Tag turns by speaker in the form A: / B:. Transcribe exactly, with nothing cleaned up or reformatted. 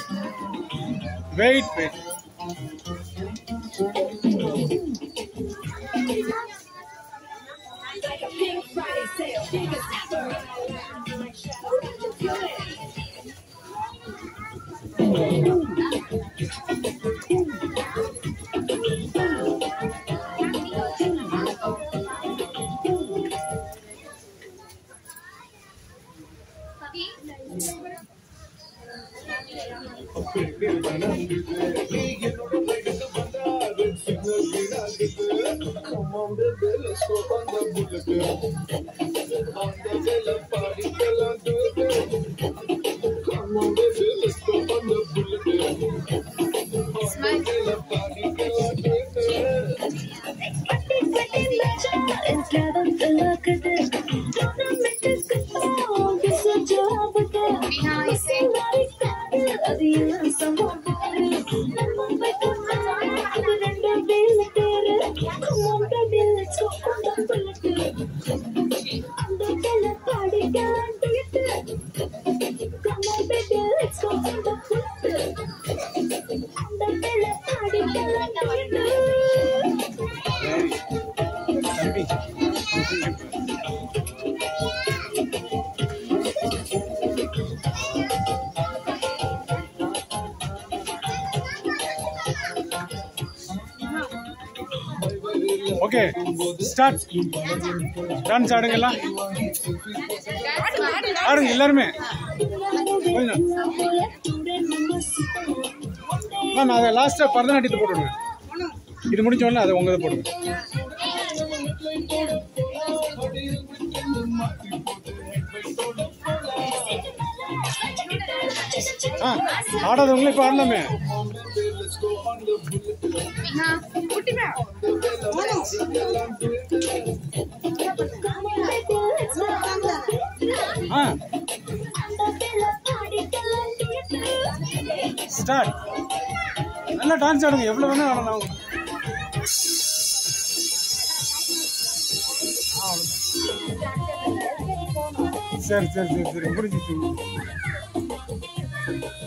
A: Wait, wait.
B: Come on, baby, let's go on the bullet. On the villa party, girl, I'll do it. Come on, baby, let's go on the bullet. On the villa party, girl, I'll do it.
A: Okay, start. Dance ஆடுங்களா? ஆடுங்க எல்லாருமே. Ma'am அதை லாஸ்ட்டாக பரதநாட்டியத்தை போட்டுடுங்க. இது முடிஞ்ச உடனே அதை உங்க இதை போடுங்க. ஆ ஆடாதவங்களே இப்போ ஆடலாமே. ஆ ஸ்டார்ட். நல்லா டான்ஸ் ஆடுங்க, எவ்வளோ வேணா ஆடலாம். சரி சரி சரி சரி முடிஞ்சிச்சு.